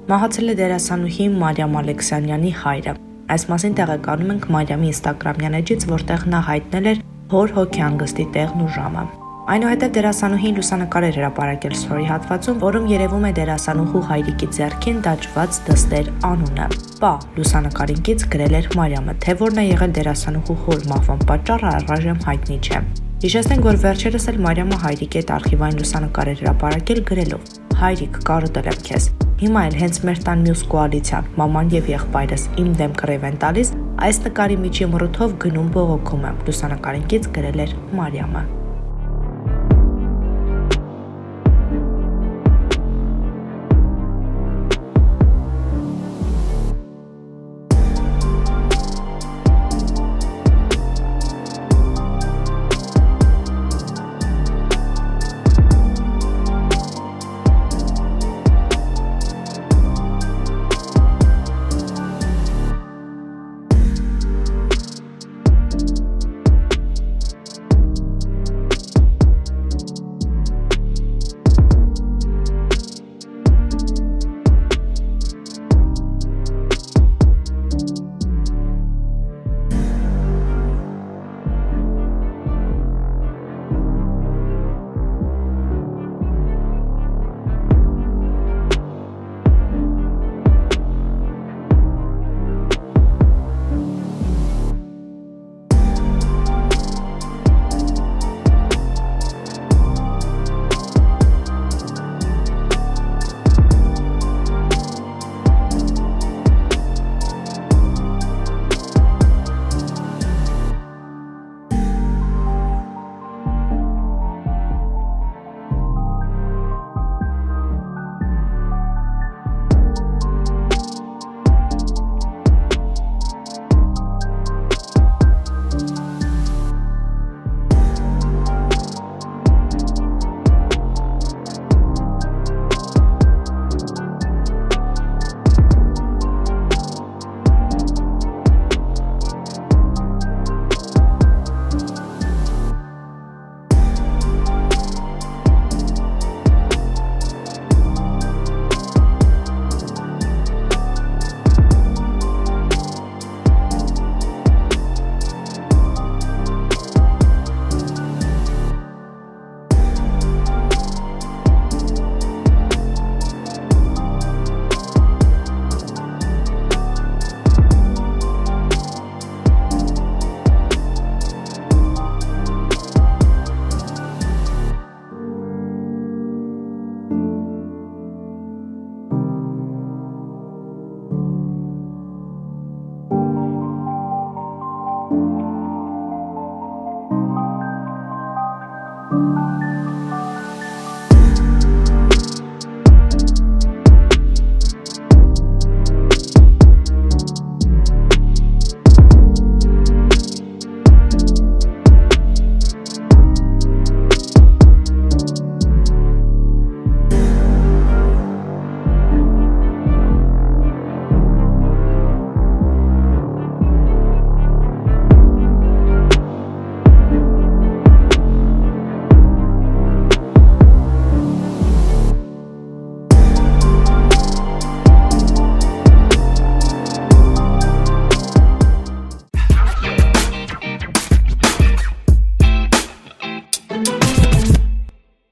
Մահացել է դերասանուհի Մարիամ Ալեքսանյանի հայրը։ Այս մասին տեղեկանում ենք Մարիամի ինստագրամյան էջից, որտեղ նա հայտնել էր հոր հոգեհանգստի տեղն ու ժամը։ Այնուհետև դերասանուհին լուսանկարեր հրապարակել story հատվածում, որում երևում է դերասանուհու Հայրիկի ձեռքին դաջված դստեր անունը։ Պա լուսանկարինքից գրել էր Մարիամը, թե որն է եղել դերասանուհու հոր մահվան պատճառը առայժմ հայտնի չէ։ Հիշեցնենք, որ վերջերս էլ Մարիամը Հայրիկի հետ արխիվային լուսանկարեր հրապարակել գրելով. Հայրիկ, կարոտել եմ քեզ։ Հիմա էլ հենց մեր տան մյուս կոալիցիան, մաման եւ եղբայրս իմ դեմ կռիվ են տալիս, այս նկարի միջի մռութով գնում բողոքվում եմ, լուսանկարինքից գրել էր Մարիամը։